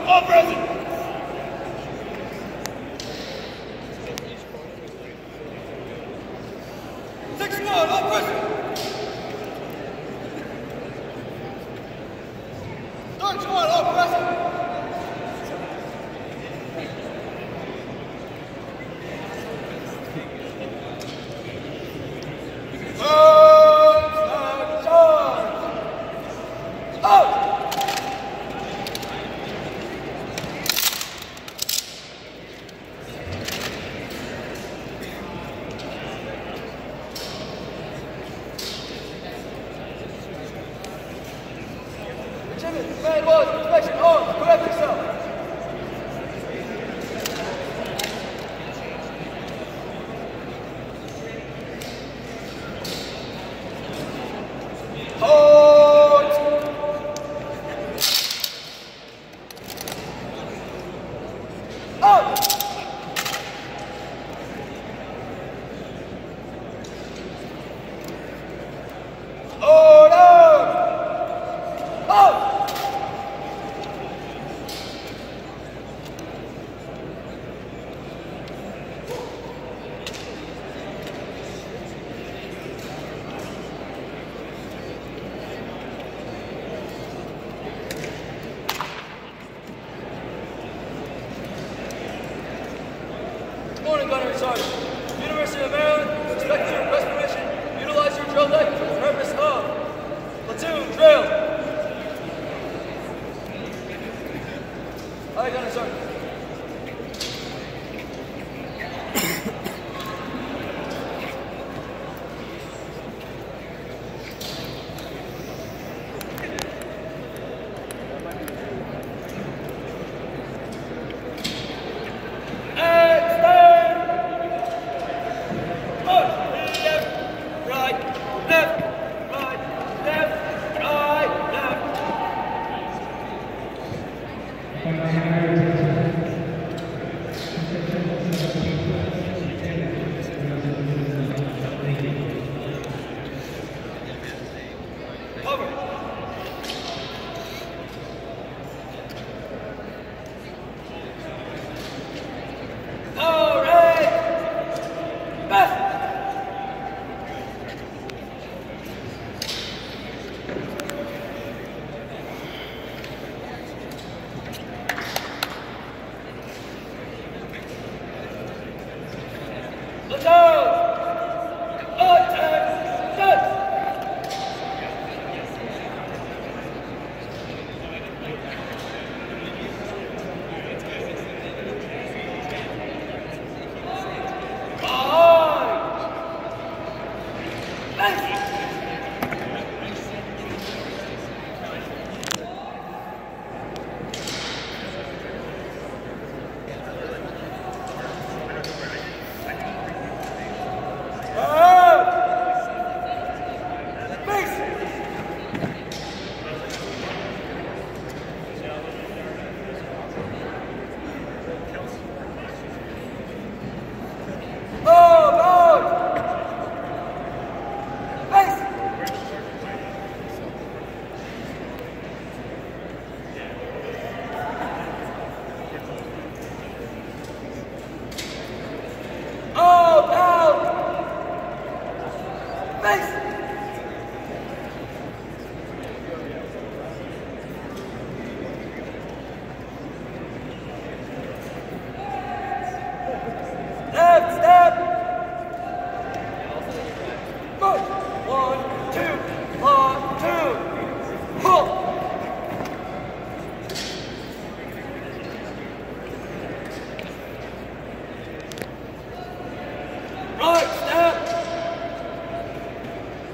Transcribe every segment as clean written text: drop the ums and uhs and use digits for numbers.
all present. Section 1, all present. Third squad, all present. Man was inspection on. Correct yourself. Hold. Out. Order. Out. Morning, Gunnery Sergeant. University of Maryland, expect your request permission. Utilize your drill deck for the purpose of platoon drill. Aye, Gunnery Sergeant. Left step. Good. 1, 2, 1, 2. Halt. Right step.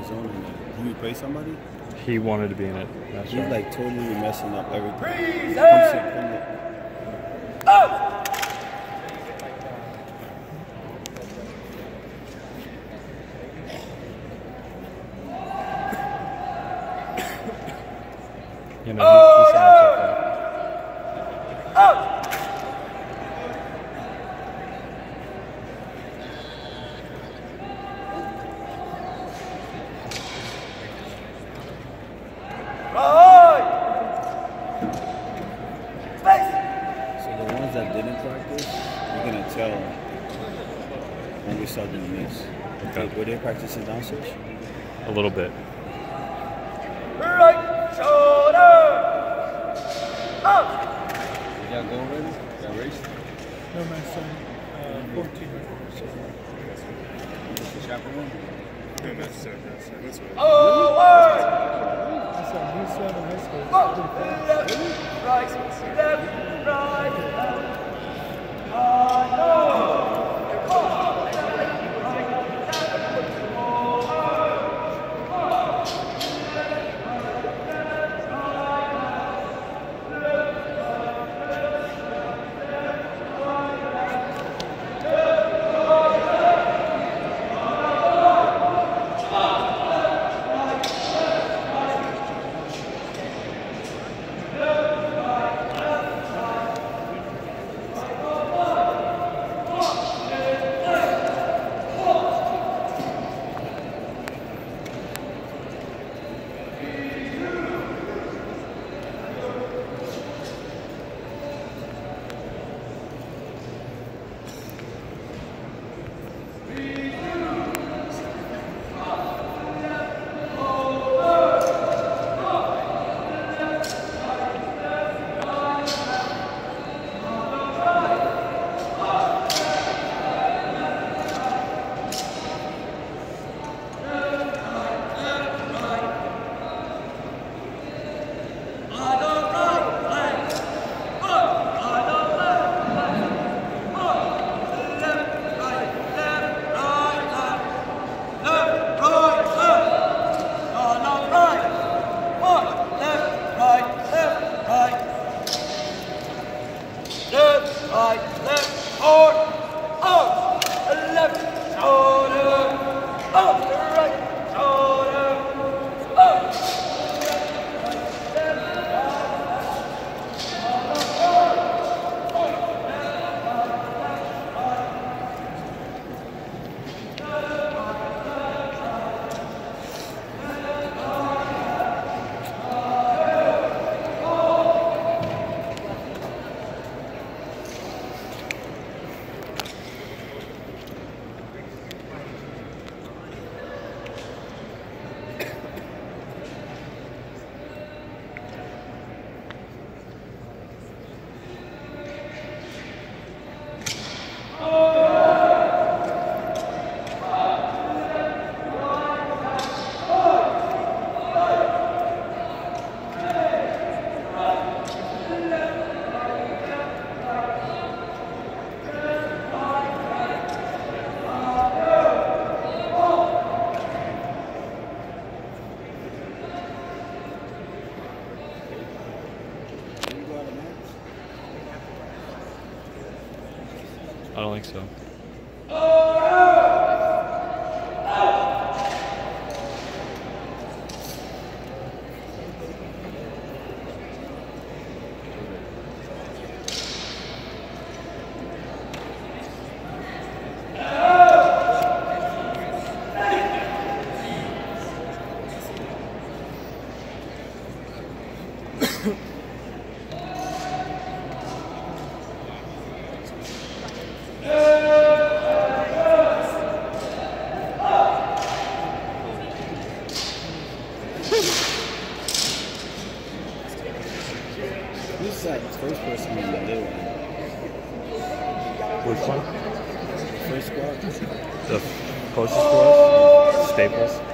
his own in there. He replaced somebody? He wanted to be in it. That's He's right. like totally messing up everything. You know, he sounds like that. So the ones that didn't practice, you're gonna tell when we start doing this. Okay. Were they practicing downstairs? A little bit. Right shoulder. Up. Did y'all go already? Y'all raced? No, my son, 14. Chaperone? No, that's sir. That's right. Forward. My son, he's 7 high school. Left, right, left, right, left. No. I don't think so. Who's that first person in the little one? Which one? The first squad? The closest to us? Staples.